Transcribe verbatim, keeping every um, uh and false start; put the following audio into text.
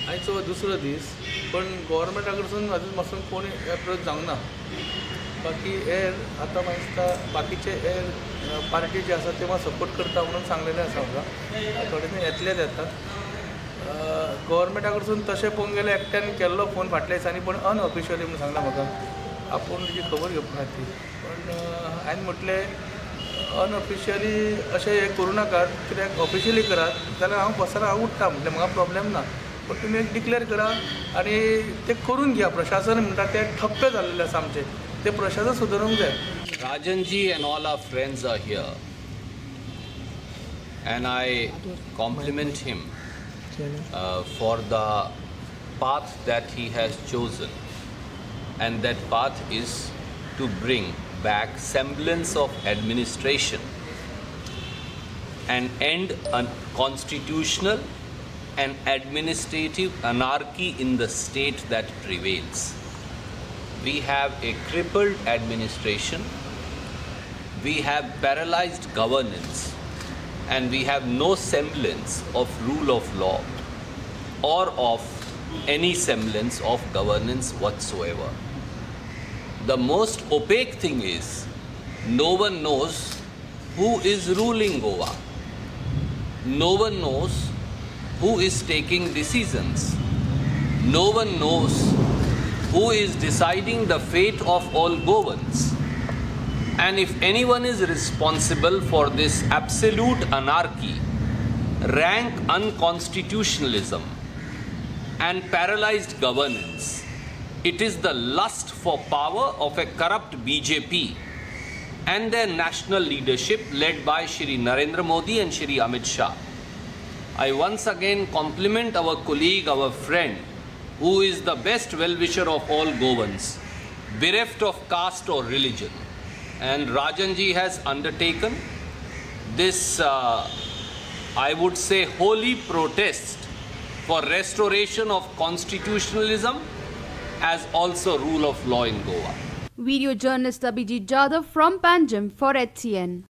आयचो दुसरो दीस पण गव्हर्मेंटा कडसून अजून पासून कोणी एप्रोच जावंक ना. बाकी हेर आतां म्हाका दिसता बाकीचे हेर पार्टी जे आसा ते म्हाका सपोर्ट करता म्हणून सांगलेलें आसा म्हाका. थोडे ते येतलेच येतात. गव्हर्मेंटा कडसून तशें पळोवंक गेल्यार एकट्यान केल्लो फोन फाटल्या दिसांनी पण अनऑफिशियली म्हणून सांगला म्हाका. आपूण तुजी खबर घेवपाक ती पण हांवें म्हटलें अनऑफिशियली अशें हें करूं नाकात, कित्याक ऑफिशियली करात जाल्यार हांव बसना हांव उठ्ठा म्हटलें म्हाका प्रॉब्लेम ना. पण तुमी एक डिक्लेअर करा आनी ते करून घ्या. प्रशासन म्हणटा ते ठप्प जाल्लेले आसा आमचे, ते प्रशासन सुदारूंक जाय. Rajanji and all our friends are here and I compliment him uh, for the path that he has chosen, and that path is to bring back semblance of administration and end unconstitutional and administrative anarchy in the state that prevails. We have a crippled administration, we have paralyzed governance, and we have no semblance of rule of law or of any semblance of governance whatsoever. The most opaque thing is no one knows who is ruling Goa. No one knows who is taking decisions. No one knows who is deciding the fate of all Goans. And if anyone is responsible for this absolute anarchy, rank unconstitutionalism, and paralyzed governance, it is the lust for power of a corrupt B J P and their national leadership led by Shri Narendra Modi and Shri Amit Shah. I once again compliment our colleague, our friend, who is the best well-wisher of all Goans, bereft of caste or religion. And Rajanji has undertaken this, uh, I would say, holy protest for restoration of constitutionalism as also rule of law in Goa. Video journalist Abhijit Jadhav from Panjim for H C N.